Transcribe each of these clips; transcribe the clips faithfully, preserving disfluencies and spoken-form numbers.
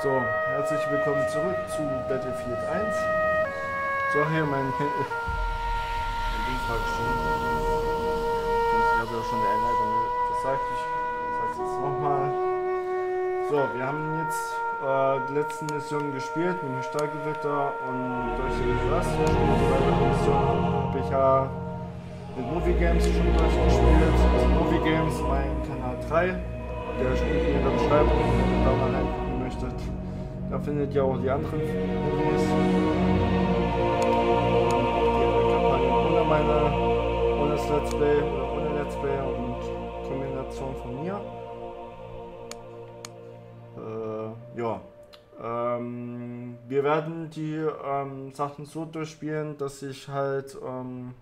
So, herzlich willkommen zurück zu Battlefield eins. So, hier mein Lieblingsfraktion. Ich habe ja schon in der Einleitung gesagt, ich sage es jetzt nochmal. So, wir haben jetzt äh, die letzten Missionen gespielt mit dem Starkgewitter und durch die Mission habe ich ja mit Movie Games schon durchgespielt. Also Movie Games, mein Kanal drei. Der steht in der Beschreibung, wenn ihr da mal reingucken möchtet. Da findet ihr auch die anderen Movies. Die Kampagne ohne meine, ohne das Let's Play oder ohne Let's Play und Kombination von mir. Äh, ja. Ähm, wir werden die ähm, Sachen so durchspielen, dass ich halt ähm,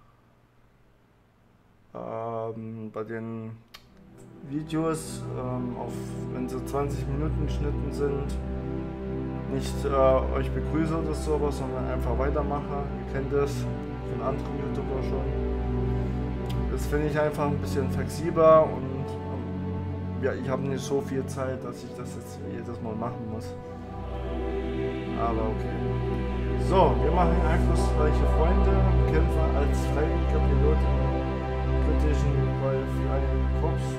ähm, bei den Videos, ähm, auf, wenn sie zwanzig Minuten geschnitten sind, nicht äh, euch begrüße oder sowas, sondern einfach weitermache. Ihr kennt das von anderen YouTubern schon. Das finde ich einfach ein bisschen flexibler und ähm, ja, ich habe nicht so viel Zeit, dass ich das jetzt jedes Mal machen muss. Aber okay. So, wir machen einflussreiche Freunde, Kämpfer als freiwilliger Pilot im britischen Royal Flying Corps.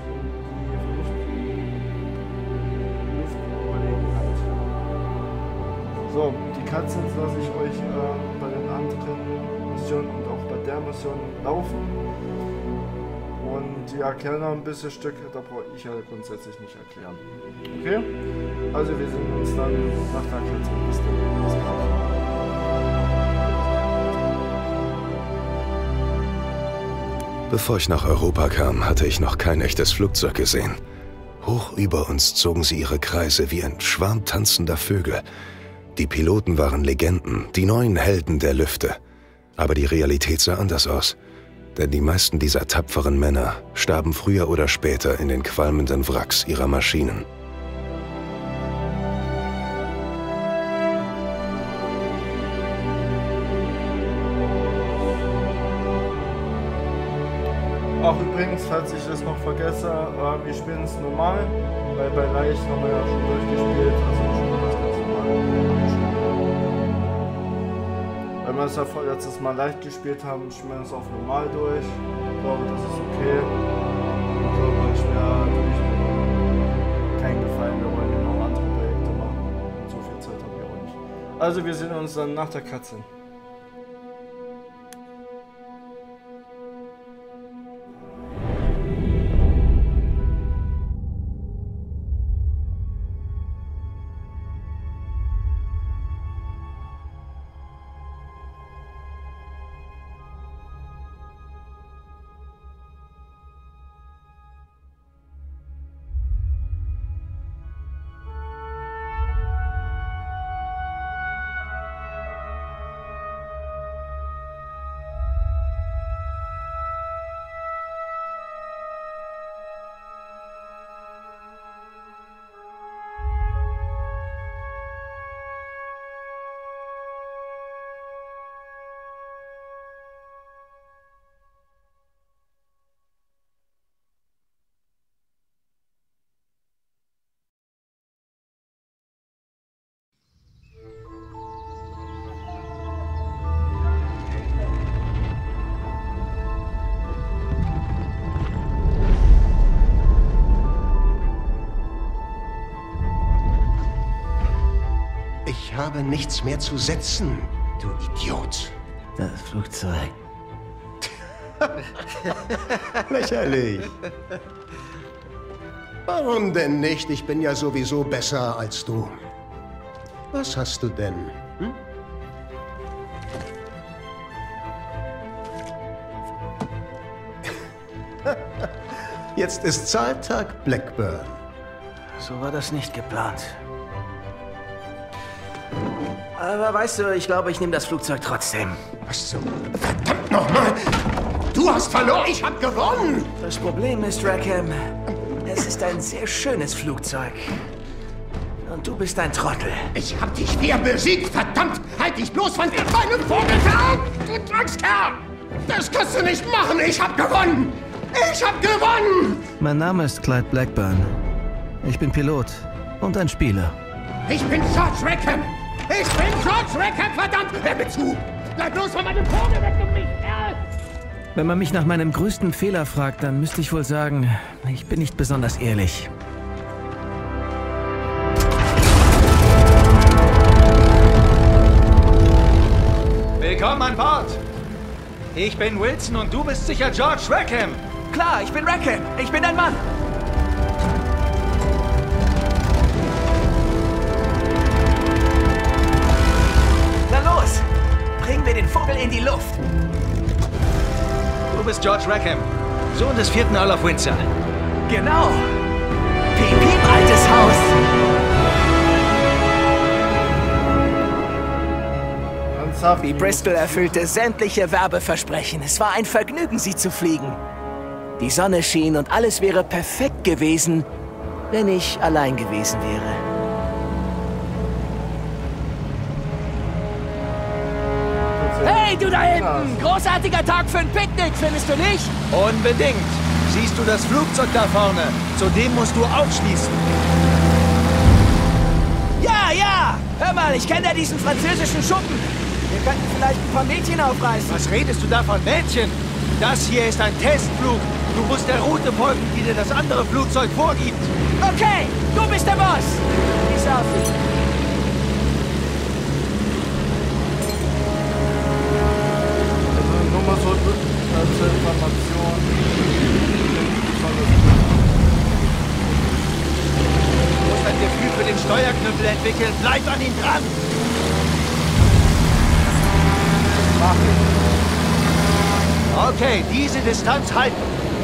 So, die Cutscenes lasse ich euch äh, bei den anderen Missionen und auch bei der Mission laufen. Und die erklären noch ein bisschen Stück, da brauche ich ja grundsätzlich nicht erklären. Okay? Also wir sehen uns dann nach der Cutscene. Bis dann. Bis gleich. Bevor ich nach Europa kam, hatte ich noch kein echtes Flugzeug gesehen. Hoch über uns zogen sie ihre Kreise wie ein Schwarm tanzender Vögel. Die Piloten waren Legenden, die neuen Helden der Lüfte. Aber die Realität sah anders aus. Denn die meisten dieser tapferen Männer starben früher oder später in den qualmenden Wracks ihrer Maschinen. Auch übrigens, falls ich das noch vergesse, äh, wir spielen es normal, weil bei Leicht haben wir ja schon durchgespielt, also wir spielen das ganz normal. Wenn wir es ja letztes Mal leicht gespielt haben, spielen wir es auf normal durch. Ich glaube, das ist okay. Ich glaube, ich wäre natürlich kein Gefallen, wir wollen ja noch andere Projekte machen. Und so viel Zeit haben wir auch nicht. Also wir sehen uns dann nach der Cutscene. Ich habe nichts mehr zu setzen, du Idiot. Das Flugzeug. Lächerlich. Warum denn nicht? Ich bin ja sowieso besser als du. Was hast du denn? Hm? Jetzt ist Zahltag Blackburn. So war das nicht geplant. Aber weißt du, ich glaube, ich nehme das Flugzeug trotzdem. Was zum... Verdammt nochmal! Du hast verloren, ich hab gewonnen! Das Problem ist, Rackham, es ist ein sehr schönes Flugzeug. Und du bist ein Trottel. Ich hab dich wieder besiegt, verdammt! Halt dich bloß von meinem Vogel fern! Du Dreckskerl! Das kannst du nicht machen, ich hab gewonnen! Ich hab gewonnen! Mein Name ist Clyde Blackburn. Ich bin Pilot und ein Spieler. Ich bin George Rackham! Ich bin George Rackham, verdammt! Hör mir zu! Bleib bloß von meinem Vogel weg, du mich! Äh! Wenn man mich nach meinem größten Fehler fragt, dann müsste ich wohl sagen, ich bin nicht besonders ehrlich. Willkommen an Bord! Ich bin Wilson und du bist sicher George Rackham! Klar, ich bin Rackham! Ich bin ein Mann! Na los! Bringen wir den Vogel in die Luft! Du bist George Rackham, Sohn des vierten Earl of Windsor. Genau! Piep, piep, altes Haus! Die Bristol erfüllte sämtliche Werbeversprechen. Es war ein Vergnügen, sie zu fliegen. Die Sonne schien und alles wäre perfekt gewesen, wenn ich allein gewesen wäre. Hey, du da hinten! Großartiger Tag für ein Picknick, findest du nicht? Unbedingt! Siehst du das Flugzeug da vorne? Zu dem musst du aufschließen. Ja, ja! Hör mal, ich kenne ja diesen französischen Schuppen. Wir könnten vielleicht ein paar Mädchen aufreißen. Was redest du da von Mädchen? Das hier ist ein Testflug. Du musst der Route folgen, die dir das andere Flugzeug vorgibt. Okay, du bist der Boss. Peace out. Also nur mal so als Information. Du musst ein Gefühl für den Steuerknüppel entwickeln. Bleib an ihn dran. Okay, diese Distanz halten.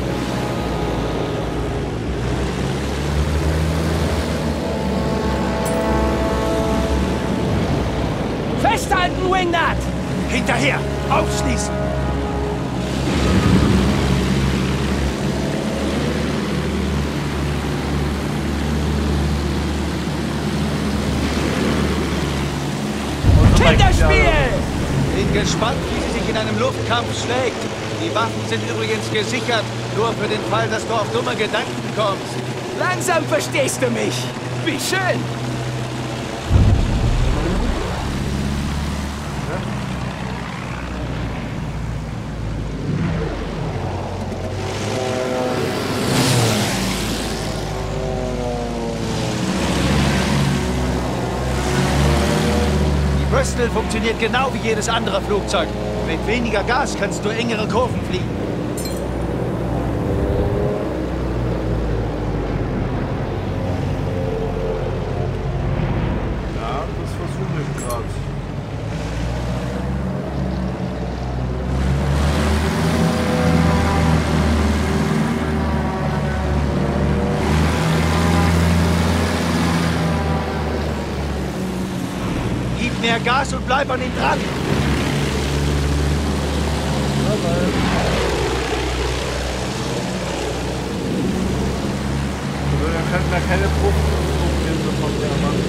Festhalten, Wingnut! Hinterher! Aufschließen! Kinderspiel! Bin gespannt, wie sie sich in einem Luftkampf schlägt. Die Waffen sind übrigens gesichert, nur für den Fall, dass du auf dumme Gedanken kommst. Langsam verstehst du mich. Wie schön! Bristol funktioniert genau wie jedes andere Flugzeug. Mit weniger Gas kannst du engere Kurven fliegen. Ja, das versuche ich gerade. Mehr Gas und bleib an ihm dran. Also, wir können da keine Bruchhilfe von der machen.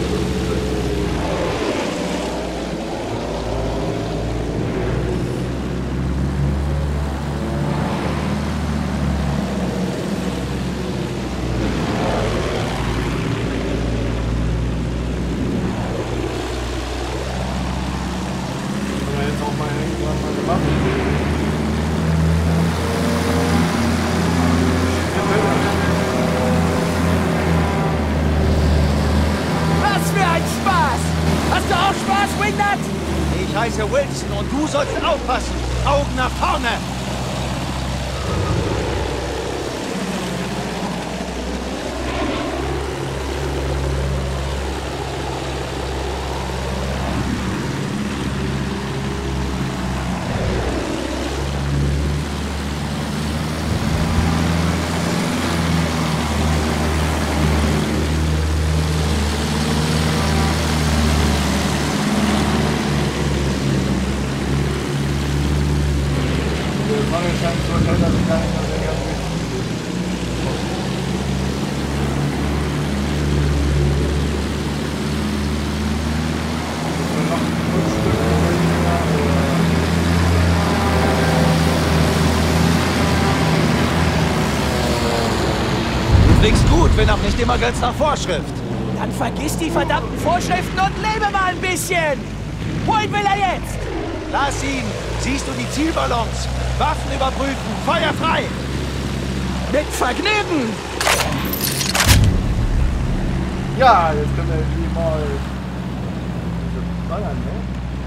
Ich heiße Wilson und du sollst aufpassen. Augen nach vorne. Du fliegst gut, wenn auch nicht immer ganz nach Vorschrift. Dann vergiss die verdammten Vorschriften und lebe mal ein bisschen! Wohin will er jetzt? Lass ihn! Siehst du die Zielballons? Waffen überprüfen! Feuer frei! Mit Vergnügen! Ja, jetzt können wir die mal ballern, ne?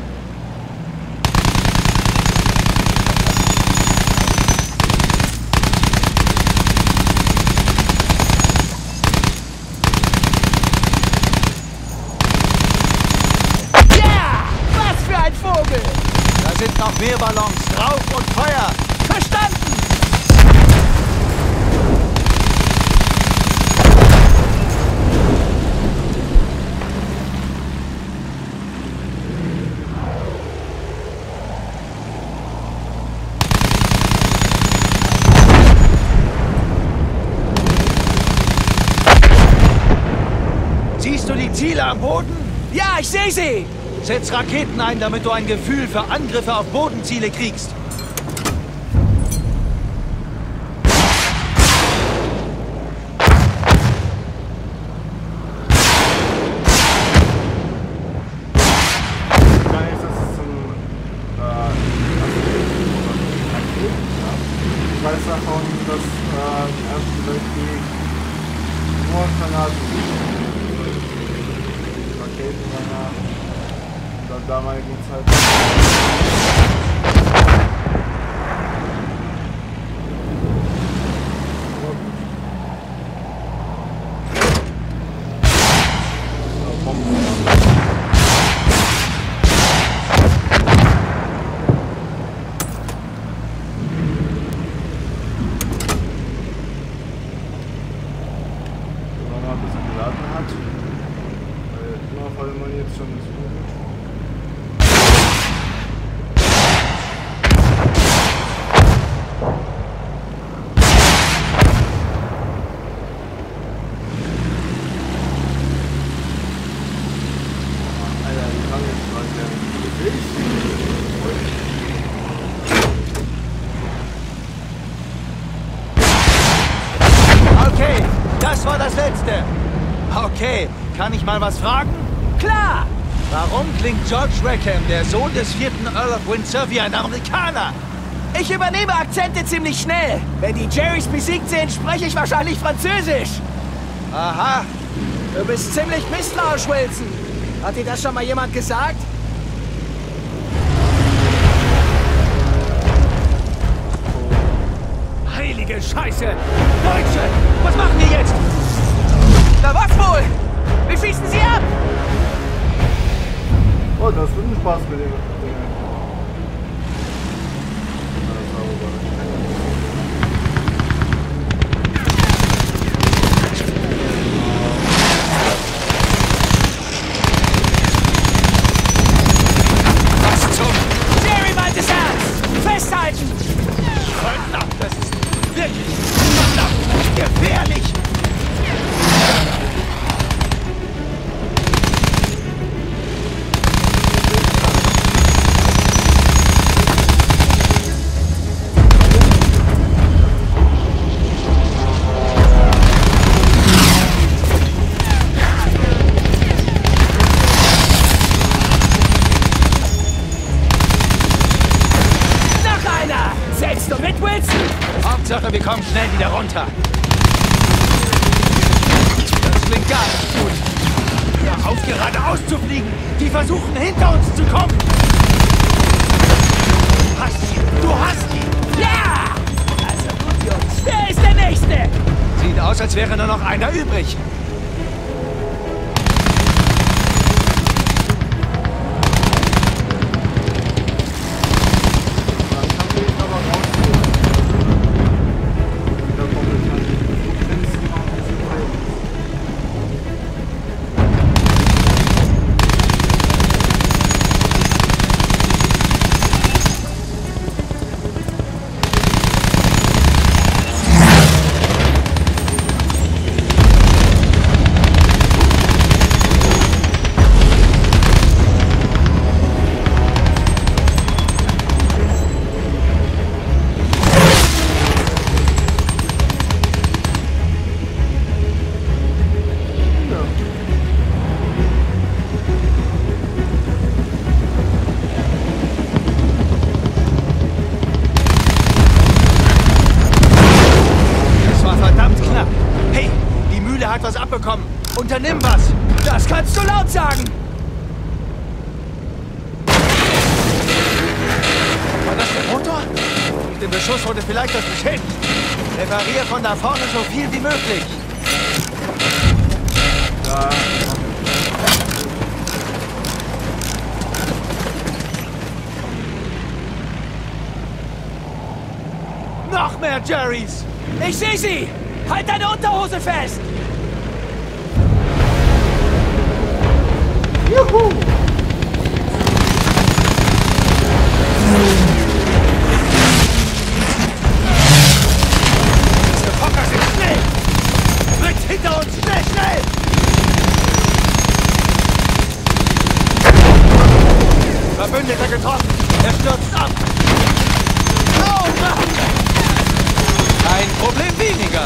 Ein Vogel! Da sind noch mehr Ballons. Drauf und Feuer! Verstanden! Siehst du die Ziele am Boden? Ja, ich sehe sie! Setz Raketen ein, damit du ein Gefühl für Angriffe auf Bodenziele kriegst. Ich weiß davon, dass äh, im Ersten Weltkrieg nur Granaten, Raketengranaten, der damaligen Zeit. Wenn man mal ein bisschen geladen hat, weil immer voll man jetzt schon ist gut. Okay, das war das Letzte. Okay, kann ich mal was fragen? Klar! Warum klingt George Rackham, der Sohn des vierten Earl of Windsor, wie ein Amerikaner? Ich übernehme Akzente ziemlich schnell. Wenn die Jerrys besiegt sind, spreche ich wahrscheinlich Französisch. Aha. Du bist ziemlich misstrauisch, Wilson. Hat dir das schon mal jemand gesagt? Heilige Scheiße! Deutsche! Was machen die jetzt? Na was wohl? Wir schießen sie ab! Oh, das wird ein Spaß mit dem. Was zum... Jerry meint es ernst! Festhalten! Verdammt, das ist wirklich verdammt gefährlich! Noch einer! Zählst du mit, Wilson? Hauptsache, wir kommen schnell wieder runter. Das klingt gar nicht gut. Hör auf, geradeaus zu fliegen. Die versuchen, hinter uns zu kommen. Du hast ihn. Du hast ihn. Ja! Also gut, Jungs. Wer ist der Nächste? Sieht aus, als wäre nur noch einer übrig. etwas abbekommen. Unternimm was! Das kannst du laut sagen! War das der Motor? Durch den Beschuss wurde vielleicht das beschädigt. Reparier von da vorne so viel wie möglich. Ja. Noch mehr Jerrys! Ich sehe sie! Halt deine Unterhose fest! Juhu! Diese Fokker sind schnell! Direkt hinter uns! Schnell, schnell! Verbündeter getroffen! Er stürzt ab! Oh Mann! Ein Problem weniger!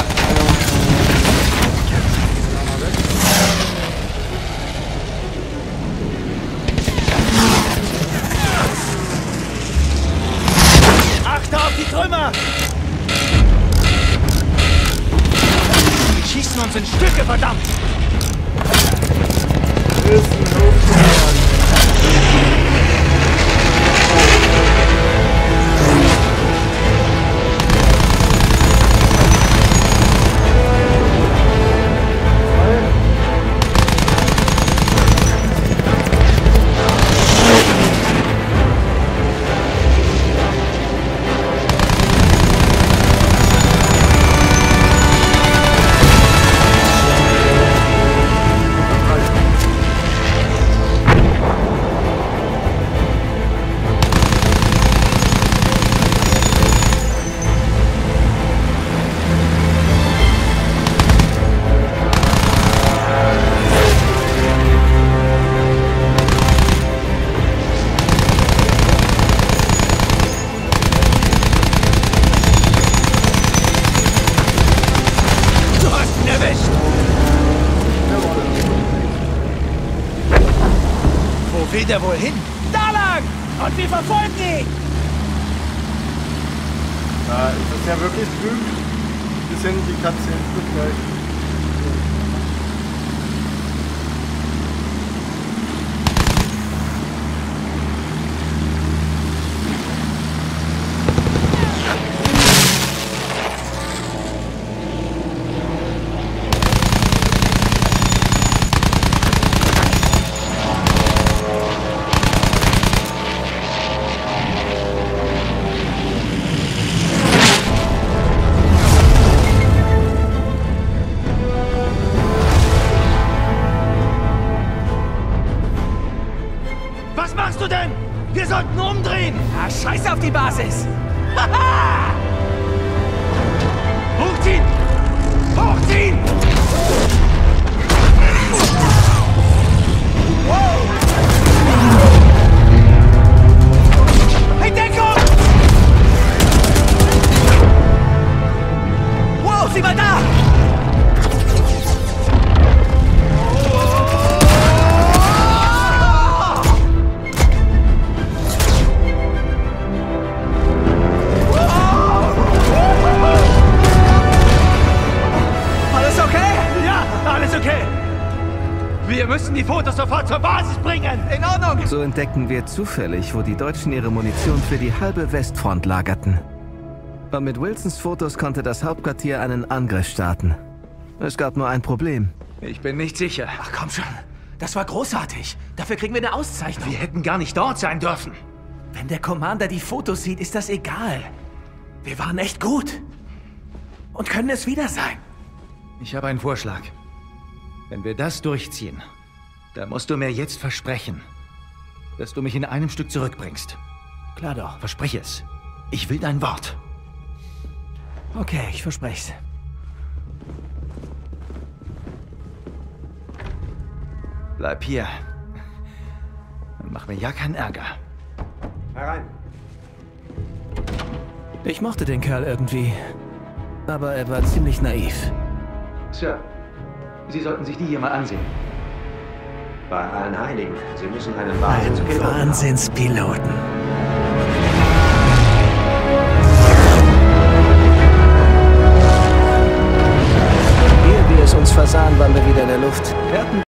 Achte auf die Trümmer! Die schießen uns in Stücke, verdammt! Ist ein Haufen. Wo will der wohl hin? Da lang! Und wir verfolgen ihn! Ja, ist das ja wirklich Glück? Bis hin die Katze ins Glück gleich. Was machst du denn? Wir sollten umdrehen! Ah, scheiß auf die Basis! Haha! Hochziehen! Hochziehen! Hey, Deckung! Wow, sieh mal da! Wir müssen die Fotos sofort zur Basis bringen! In Ordnung! So entdeckten wir zufällig, wo die Deutschen ihre Munition für die halbe Westfront lagerten. Und mit Wilsons Fotos konnte das Hauptquartier einen Angriff starten. Es gab nur ein Problem. Ich bin nicht sicher. Ach komm schon, das war großartig. Dafür kriegen wir eine Auszeichnung. Wir hätten gar nicht dort sein dürfen. Wenn der Commander die Fotos sieht, ist das egal. Wir waren echt gut. Und können es wieder sein. Ich habe einen Vorschlag. Wenn wir das durchziehen, dann musst du mir jetzt versprechen, dass du mich in einem Stück zurückbringst. Klar doch. Versprich es. Ich will dein Wort. Okay, ich verspreche es. Bleib hier. Und mach mir ja keinen Ärger. Herein. Ich mochte den Kerl irgendwie. Aber er war ziemlich naiv. Sir, Sie sollten sich die hier mal ansehen. Bei allen Heiligen. Sie müssen einen Ein Wahnsinnspiloten haben. Wahnsinnspiloten.